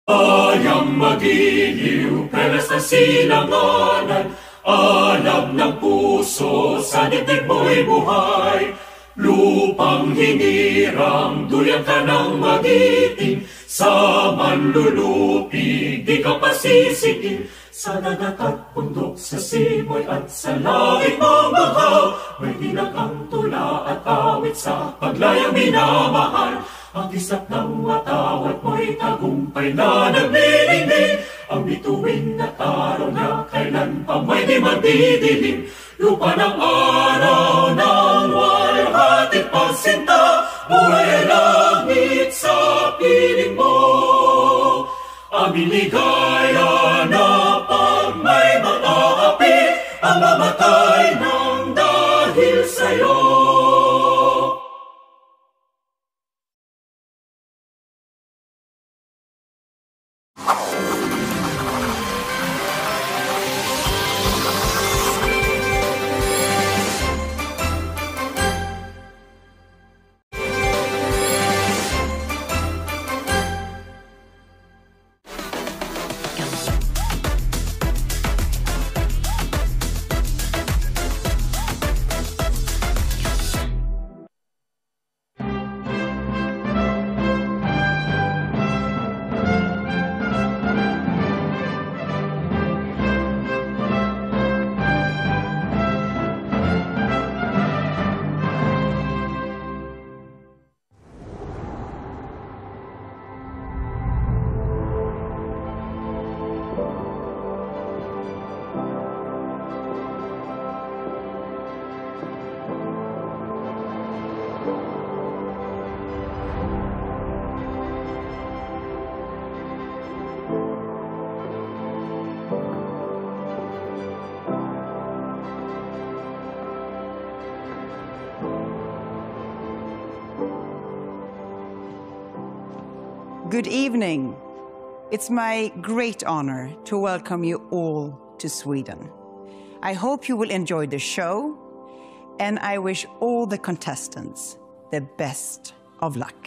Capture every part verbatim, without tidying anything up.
Ayang magiliw, pelas na silanganan, alam ng puso, sa dibdib mo'y buhay. Lupang hinirang, duyan ka ng magiting, sa manlulupig, di ka pasisikin. Sa dagat at bundok, sa simoy at sa langit mong bahaw, may dinagang tula at awit sa paglayang minamahal. Ang isap ng watawat mo'y tagumpay na naglilingling, ang bituin na taro na kailan pa may di magdidilim. Lupa ng araw ng walhatit pagsinta, buhay ay langit sa piling mo. Aming ligaya na pag may mga api, ang mamatay ng dahil sa'yo. Good evening. It's my great honor to welcome you all to Sweden. I hope you will enjoy the show, and I wish all the contestants the best of luck.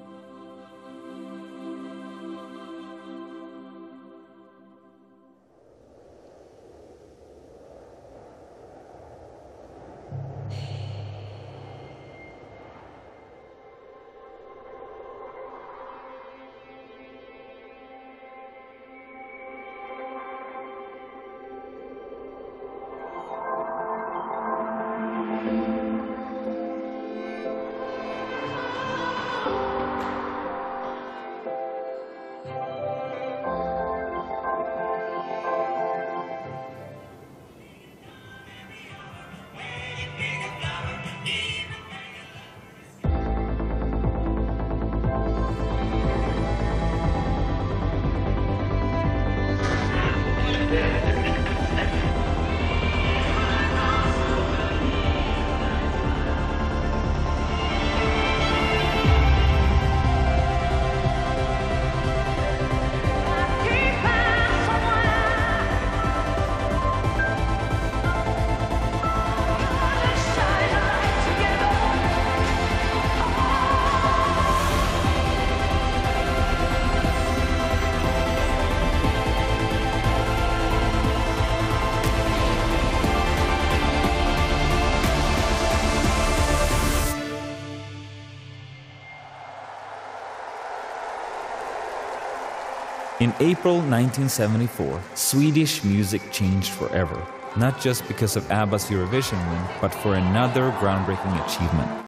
In April nineteen seventy-four, Swedish music changed forever, not just because of ABBA's Eurovision win, but for another groundbreaking achievement.